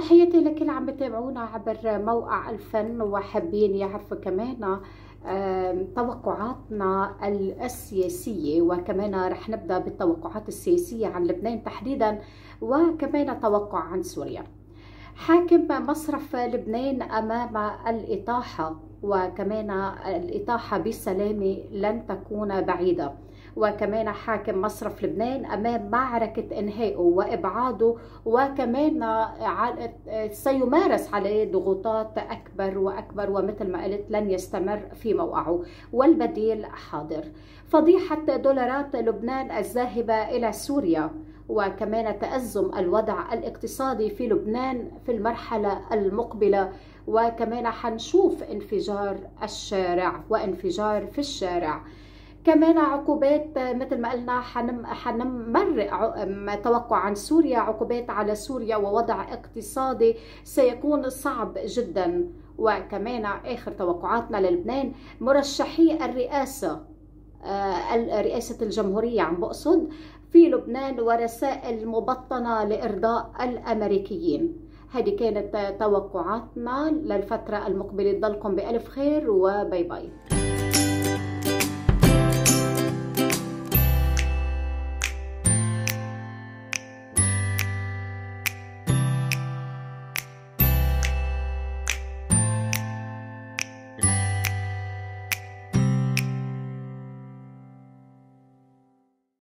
تحياتي لكل عم بتابعونا عبر موقع الفن وحابين يعرفوا كمان توقعاتنا السياسية، وكمان رح نبدأ بالتوقعات السياسية عن لبنان تحديدا، وكمان توقع عن سوريا. حاكم مصرف لبنان أمام الإطاحة، وكمان الإطاحة بسلامة لن تكون بعيدة، وكمان حاكم مصرف لبنان أمام معركة إنهائه وإبعاده، وكمان سيمارس عليه ضغوطات أكبر وأكبر، ومثل ما قلت لن يستمر في موقعه والبديل حاضر. فضيحة دولارات لبنان الذاهبة إلى سوريا، وكمان تأزم الوضع الاقتصادي في لبنان في المرحلة المقبلة، وكمان حنشوف انفجار الشارع وانفجار في الشارع. كمان عقوبات مثل ما قلنا حنمرق توقع عن سوريا، عقوبات على سوريا ووضع اقتصادي سيكون صعب جدا. وكمان آخر توقعاتنا للبنان مرشحي الرئاسة، رئاسة الجمهورية عم بقصد، في لبنان، ورسائل مبطنة لإرضاء الأمريكيين. هذه كانت توقعاتنا للفترة المقبلة. ضلكم بألف خير وباي باي.